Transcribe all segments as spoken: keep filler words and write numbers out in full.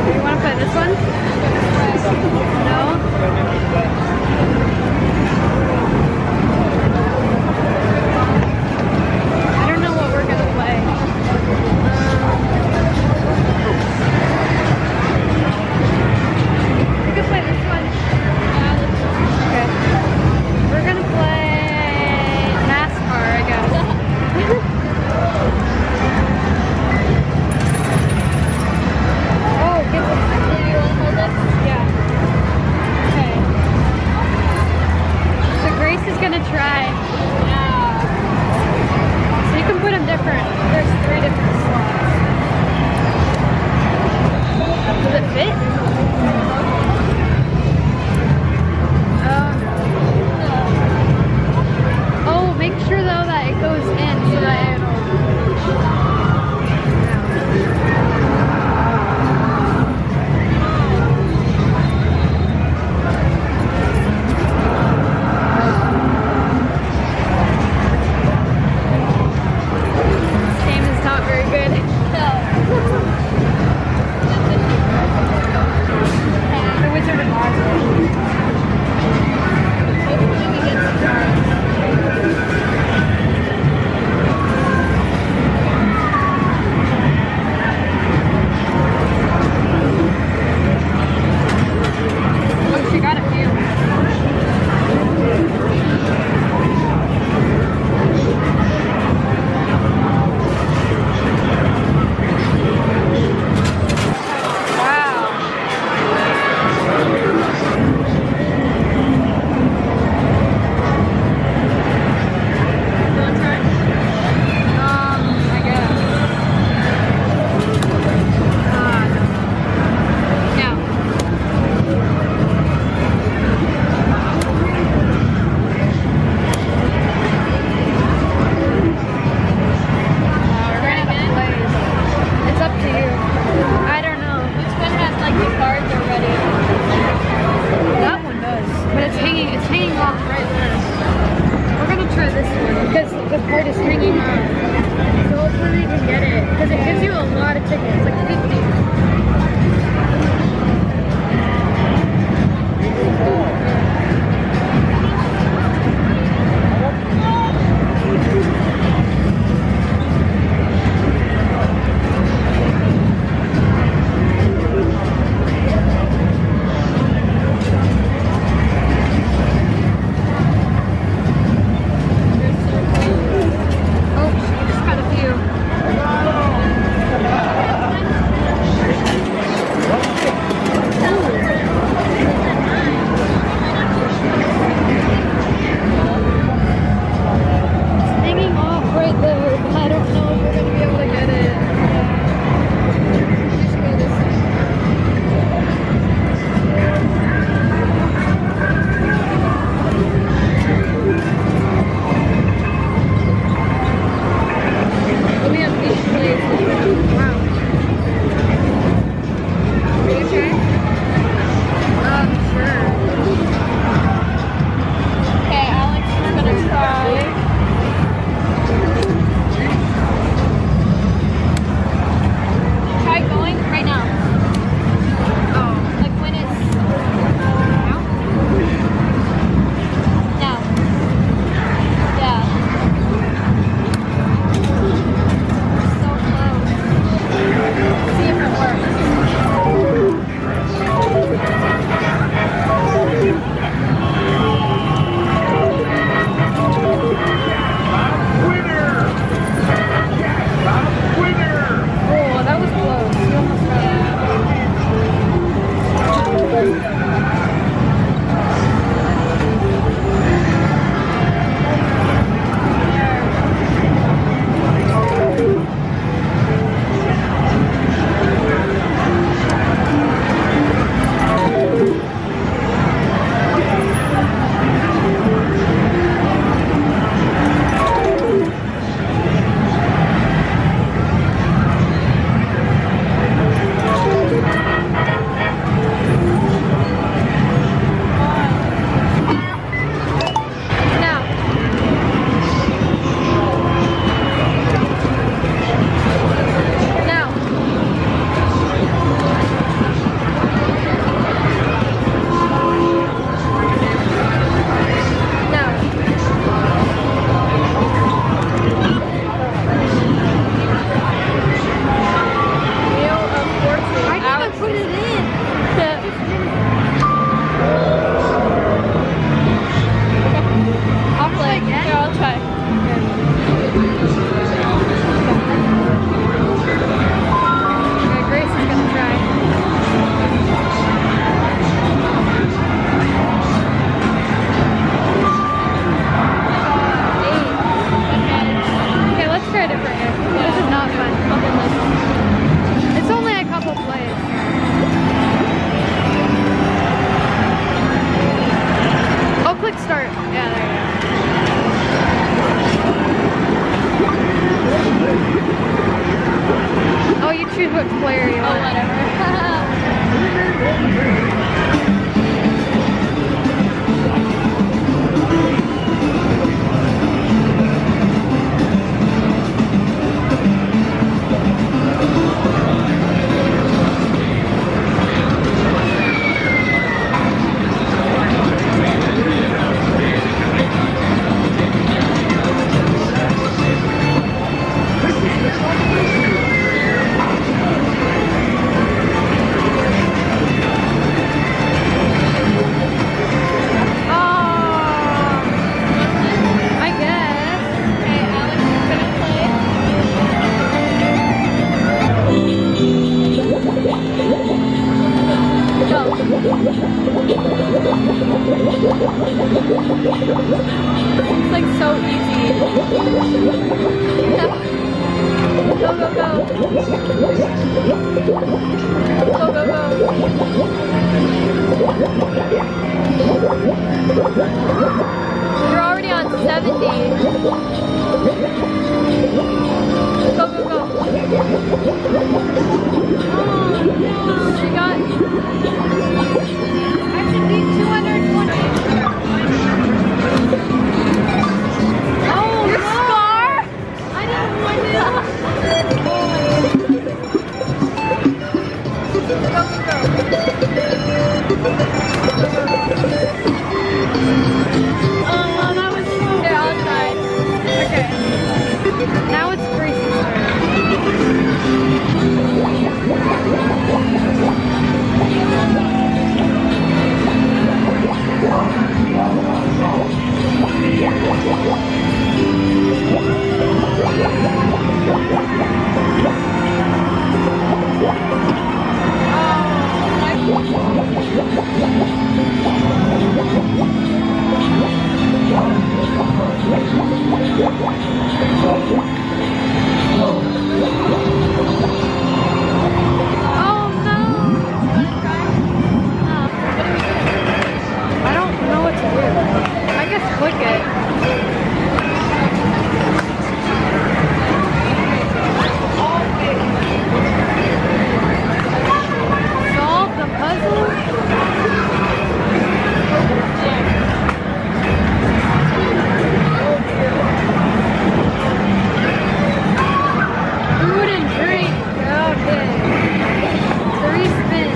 You want to play this one? No? I don't know what we're going to play. Um, we could play this one. Okay. We're going to play NASCAR, I guess. Oh, give us. You want to hold it? Yeah. Okay. So Grace is gonna try. Yeah. So you can put them different. There's three different slots. Does it fit? Oh no. Oh, make sure though that it goes in so that it'll. put it in. I'll play again. Here, I'll try. Okay, Grace is gonna try. Uh, eight. Okay, let's try a different game. This is not fun. It's only a couple plays. Oh, click start. Yeah, there you go. Oh, you choose which player you Oh, want. whatever. It's like so easy. Go, go, go. Go, go, go. You're already on seventy. Go, go, go. Oh, she got... I should be two hundred twenty. Oh, your no. Scar? I didn't want it. Go, go, go. Oh, that was so Here, I'll try. Okay. Now it's Grace's click it. Solve the puzzle? Food and drink. Okay. Three spins.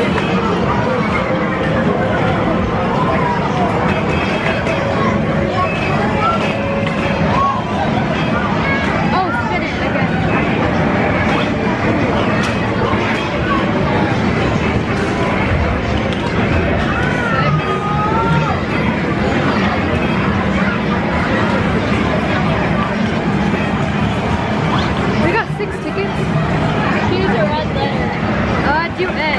Do A.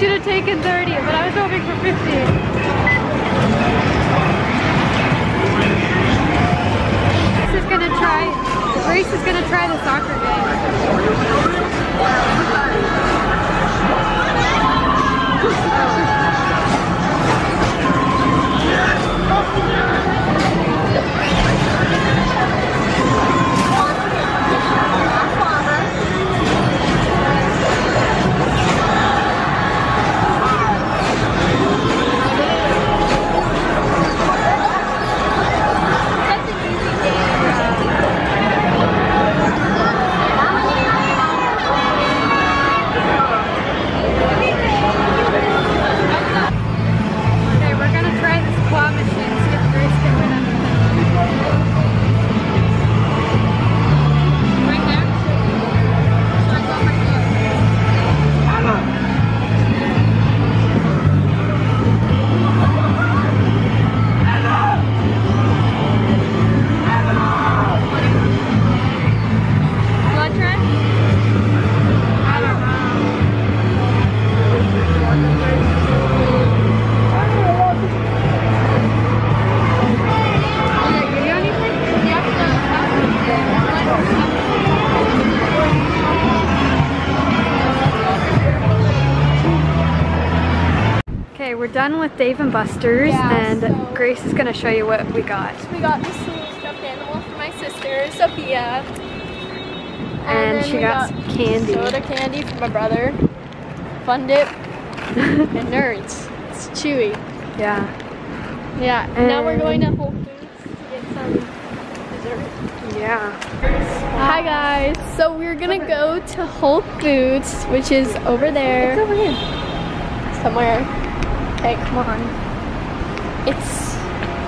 should have taken thirty, but I was hoping for fifty. Grace is gonna try, Grace is gonna try the soccer game. We're done with Dave and Buster's, yeah, and so Grace is going to show you what we got. We got this little stuffed animal for my sister, Sophia. And, and she got, got some candy. Soda candy for my brother. Fun Dip. And Nerds. It's chewy. Yeah. Yeah, and now we're going to Whole Foods to get some dessert. Yeah. Hi guys, so we're going to go to Whole Foods, which is over there. Look over here. Somewhere. Okay, come on. It's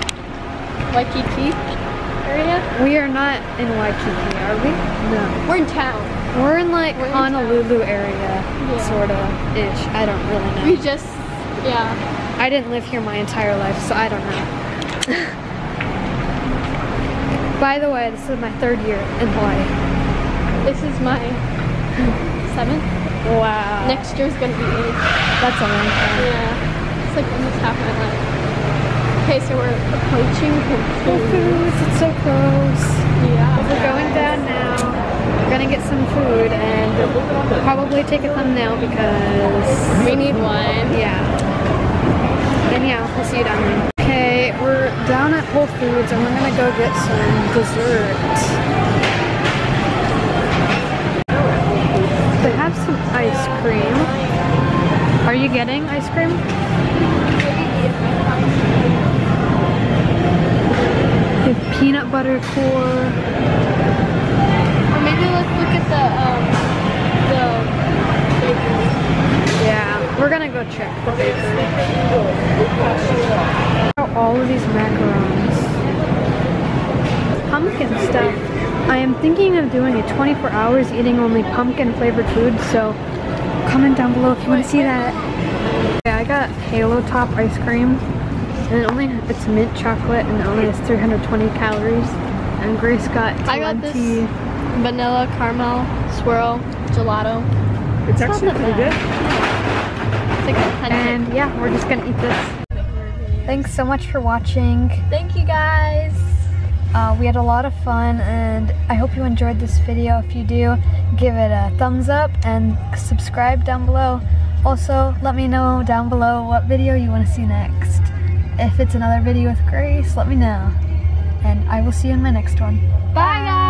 Waikiki area? We are not in Waikiki, are we? No. We're in town. We're in like We're in Honolulu area, yeah. sort of ish. I don't really know. We just, yeah. I didn't live here my entire life, so I don't know. By the way, this is my third year in Hawaii. This is my seventh. Wow. Next year's gonna be eight. That's a long time. Yeah. Like almost half my life. Okay, so we're approaching Whole Whole Foods. Foods, it's so close. Yeah. We're going down now. We're gonna get some food and probably take a thumbnail because we need one. Yeah. And yeah, we'll see you down there. Okay, we're down at Whole Foods and we're gonna go get some dessert. They have some ice cream. Are you getting ice cream? They have peanut butter core. Or maybe let's look at the um the bakery. Yeah, we're gonna go check the bakery. All of these macarons. Pumpkin stuff. I am thinking of doing a twenty-four hours eating only pumpkin flavored food, so comment down below if you want to see that. Okay, I got Halo Top ice cream, and it only it's mint chocolate and it only has three hundred twenty calories. And Grace got I got this vanilla caramel swirl gelato. It's, it's actually pretty good. It's like a and yeah, we're just gonna eat this. Thanks so much for watching. Thank you guys. Uh, we had a lot of fun and I hope you enjoyed this video. If you do, give it a thumbs up and subscribe down below. Also, let me know down below what video you want to see next. If it's another video with Grace, let me know. And I will see you in my next one. Bye guys!